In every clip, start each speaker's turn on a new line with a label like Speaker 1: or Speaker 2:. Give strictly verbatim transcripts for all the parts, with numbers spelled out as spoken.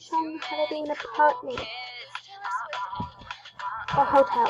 Speaker 1: show how to do an apartment or hotel.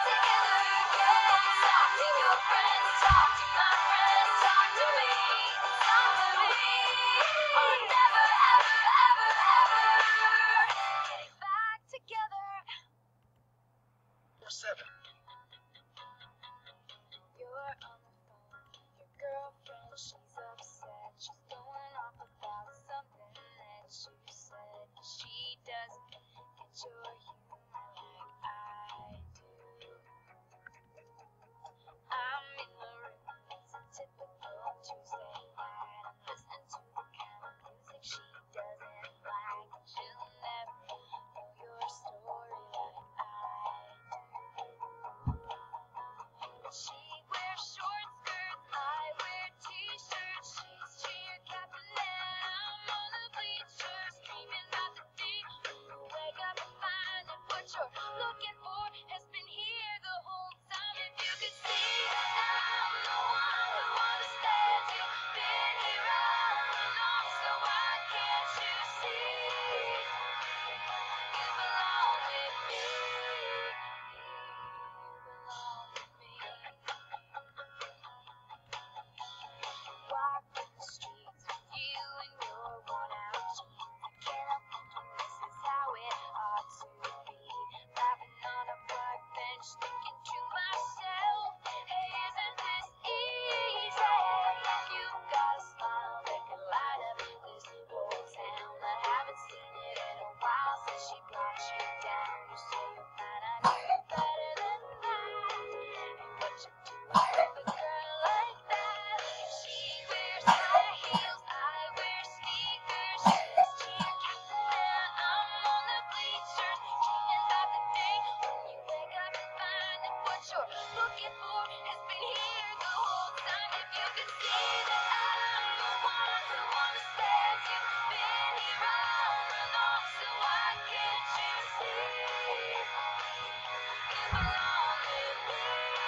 Speaker 2: Seven.
Speaker 3: You're on the phone, your girlfriend, she's upset. She's going off about something that you said. She doesn't get your humor like I do. I'm in the room, it's a typical Tuesday night. I'm listening to the kind of music she doesn't like. And she'll never know your story like I do. She wears short skirts, I wear t-shirts. She's cheer captain and I'm on the bleachers, dreaming about the day you wake up and find that what you're looking for has been here the whole time. If you could see that I'm the one who understands you, been here all along, so why can't you see you belong with me? You belong with me. Walk the streets with you and your worn out jeans. I can't help thinking this is how it ought to be. Laughing on a park bench, thinking to myself, hey, isn't this easy? And you've got a smile that can light up this whole town. I haven't seen it in a while since she brought you down. You say you're fine, I know you better than that. And what you do with a girl like that? If she wears high heels, I wear sneakers. She's cheer captain and I'm on the bleachers, dreaming about the day when you wake up and find that what you're looking for has been here the whole time. If you could see that I'm the one who understands you, been here all along, so why can't you see you belong with me?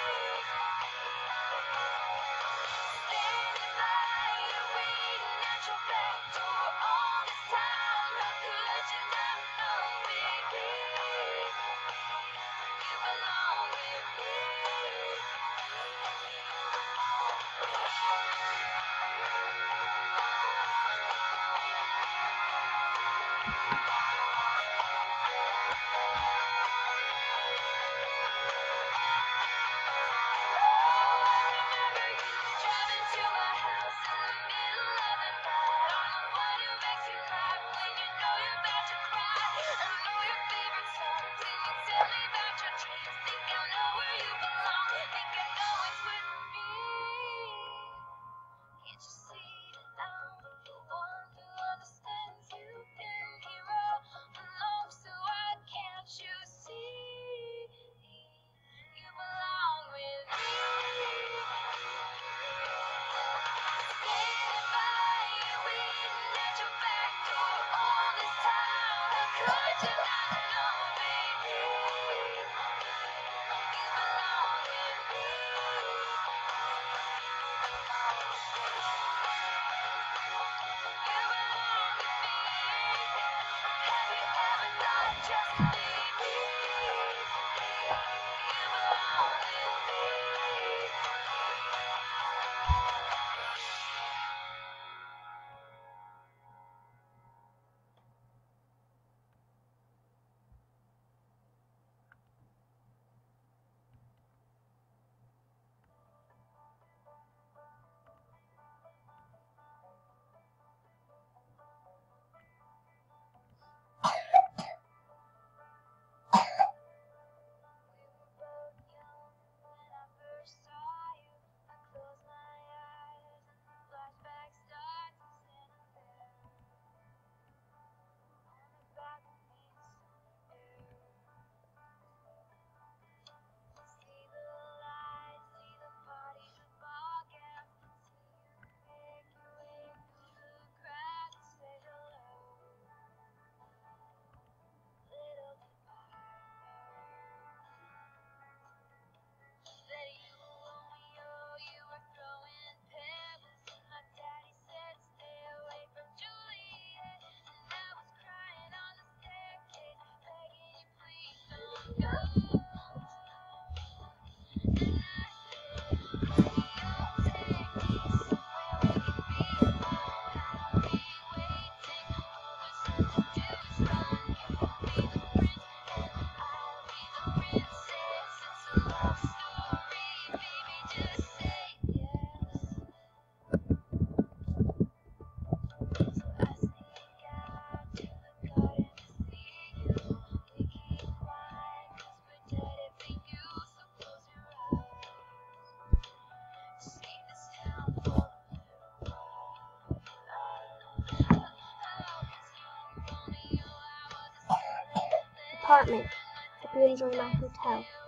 Speaker 3: Standing by you, waiting at your back door all this time. How could you not know, baby? You belong with me. Driving to my house in the middle of the night. I'm the one who makes you laugh when you know you're about to cry. I know your favorite songs and you tell me about your dreams. Think I know where you belong, think I know it's with me. Can't you see that I'm the one who understands you, been here all along, so why can't you see you belong with me? Standing by you, waiting at your back door all this time. How could you not know, baby? You belong with me. You belong with me. Have you ever thought just maybe you belong with me? We were both young when
Speaker 1: Apartment. Hope you enjoy my hotel.